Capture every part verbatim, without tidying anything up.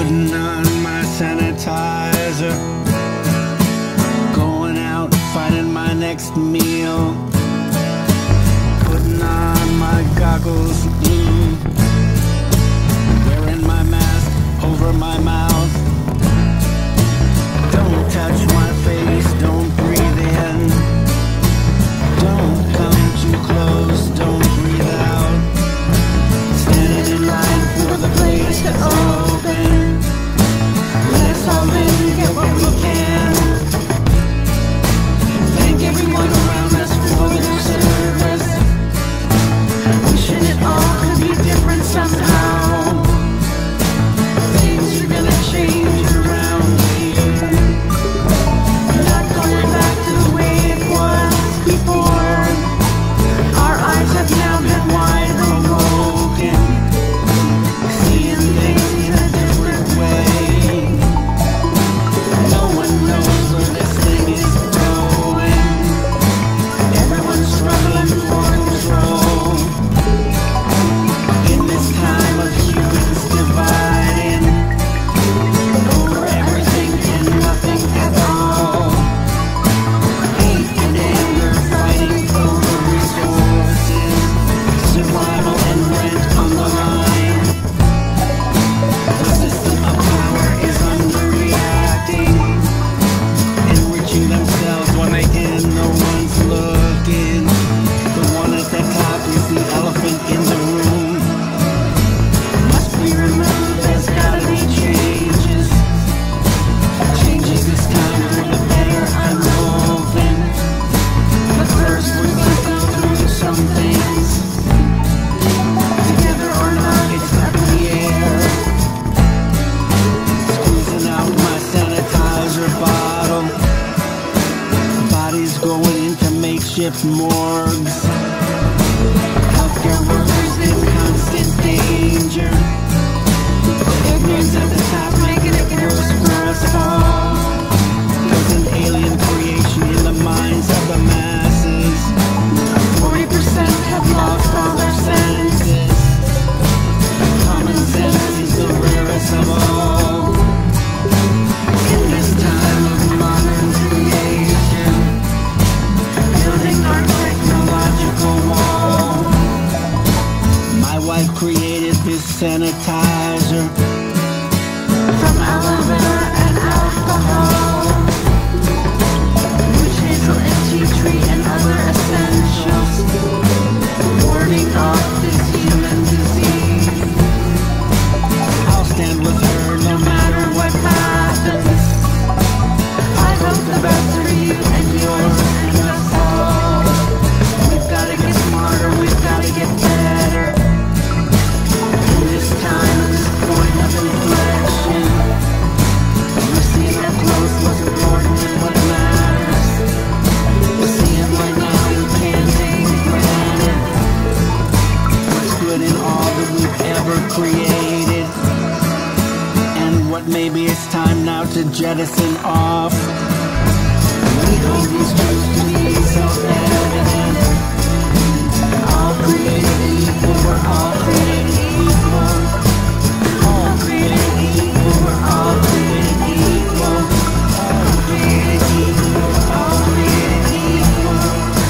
Putting on my sanitizer, going out, finding my next meal, putting on my goggles, mm, wearing my mask over my mouth. Don't touch my face, don't breathe in, don't come too close, don't breathe out. Standing in line for the place to open. Let's all in, get what we can. Thank everyone around us for their service. Wishing it all could be different somehow. Things are gonna change around here. Not going back to the way it was before. Our eyes have now been wide open, seeing things in a different way. No one knows where this thing is going. Everyone's struggling for control. In this time of humans dividing over everything and nothing at all. Hate and anger fighting over resources. Survival and rent on the line. The system of power is underreacting, enriching themselves when they can, no one's looking. The one at the top is the elephant in the room. Must be removed, there's gotta be changes. Changes this time for the better, I'm hoping. But first we must go through some things. Together or not, it's up in the air. Squeezing out my sanitizer bottle. Bodies going into makeshift morgues. Healthcare workers in constant danger. Ignorance at the top making it worse for us all. There's an alien creation in the minds of the masses. Forty percent have lost all their senses. Common sense is the rarest of all. In this time of modern creation, building our technological wall. My wife created this sanitizer from aloe vera and alcohol, witch hazel and tea tree and other essentials, warding off this human disease. I'll stand with her no matter what happens. I hope the best for you and yours and us all. We've gotta get smarter, we've gotta get better. In this time, at this point of inflection, we're seeing up close what's important and what matters. We're seeing right now we can't take for granted what's good in all that we've ever created, and what maybe it's time now to jettison off. We hold these truths to be self-evident. All created equal, we're all created equal. All created equal, we're all created equal. All created equal, we're all created equal.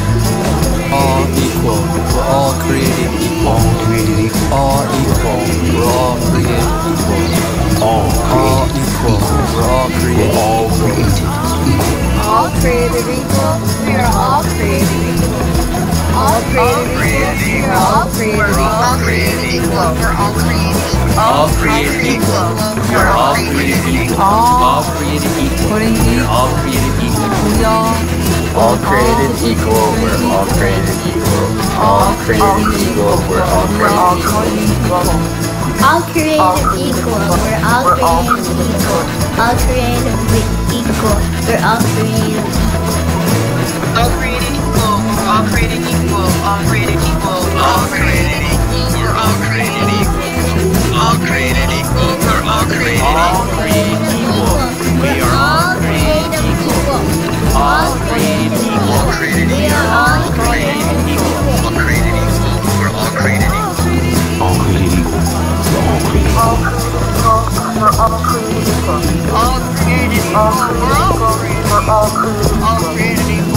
All equal, we're all created equal. All created equal. All equal, we're all created equal. All All equal, we're all created all created equal. All created equal, we are all created equal. All created equal, we are all created equal. We're all created equal. all created equal. We're all created equal. All created equal. We're all created equal. We all All created equal. We're all created equal. All created equal. We're all created equal. All created equal, we're all created equal. All created equal, we're all created equal. All created equal, we're all created equal. All created equal, all created equal. We're all created equal. All created equal, we're all created All created equal. We are all created equal. All created equal. All created We equal. are all created equal. All created equal, we're all created equal. All created equal. We're all created equal. We're all created equal. All created equal. All created We're all equal. created We're all created equal. equal. All created equal.